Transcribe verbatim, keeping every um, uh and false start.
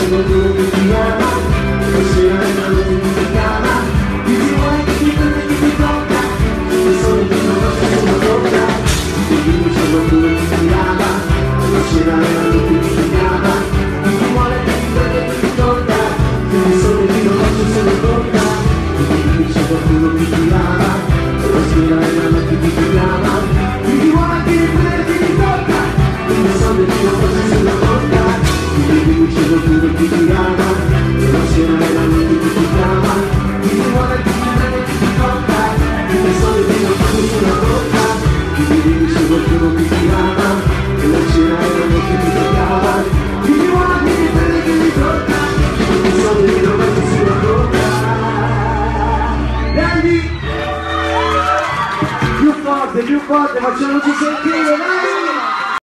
qualcuno che ti ama, la sera è una notte che ti chiama, ti vuole che ti prende, che ti tocca, il sole di notte sulla bocca, ti dico c'è qualcuno che ti ama, la sera è una notte che ti chiama, ti vuole che ti prende, che ti tocca, il sole di notte sulla bocca, ti dico c'è qualcuno che ti ama, la sera è una notte che ti chiama, ti vuole che ti prende, che ti tocca, il sole di notte sulla bocca, ti dico c'è qualcuno che ti ama, la sera è una notte che ti chiama, ti vuole che ti prende, che ti tocca, il sole di notte sulla bocca, ti dico c'è qualcuno che ti ama, la sera è una notte che ti chiama, ti vuole che ti prende, che ti tocca, il sole di notte sulla bocca. Dai! Più forte, più forte, facciamoci sentire, dai!